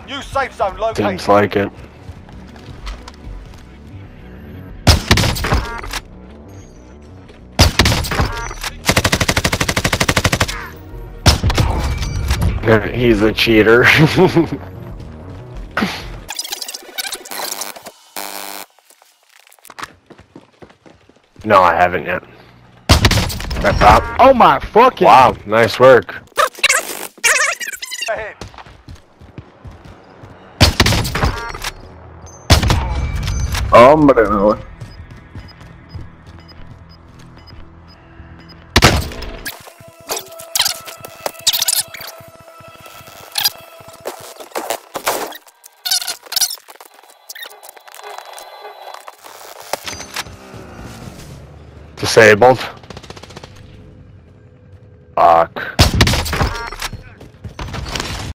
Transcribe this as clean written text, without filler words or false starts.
New safe zone located. Seems like it. He's a cheater. No, I haven't yet. Right top. Oh my fucking. Wow, nice work. Ahead. Hombre, no. Disabled.